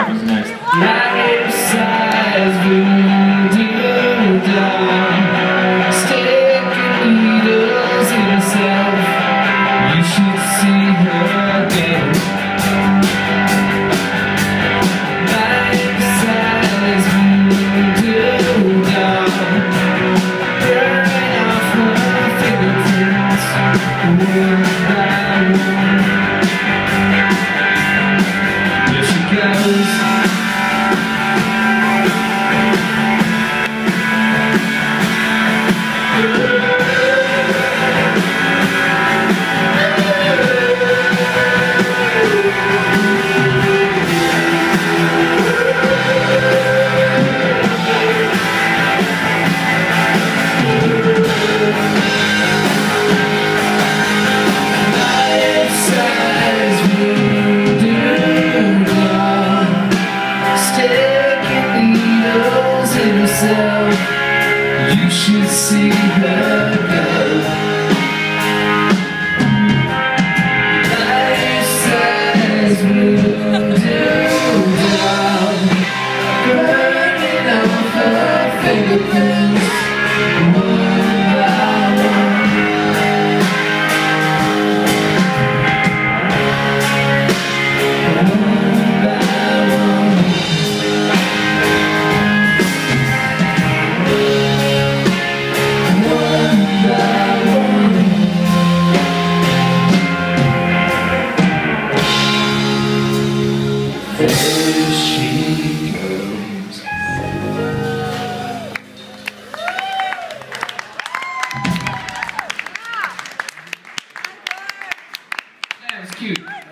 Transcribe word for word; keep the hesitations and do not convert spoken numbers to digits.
happens next. Life-size voodoo doll, sticking needles in herself. You should see her again. Life-size voodoo doll, burning off her fingerprints one by one. There she goes. You should see her go. Life-size voodoo doll, burning off her fingerprints one by one. One by one. There she goes. That was cute.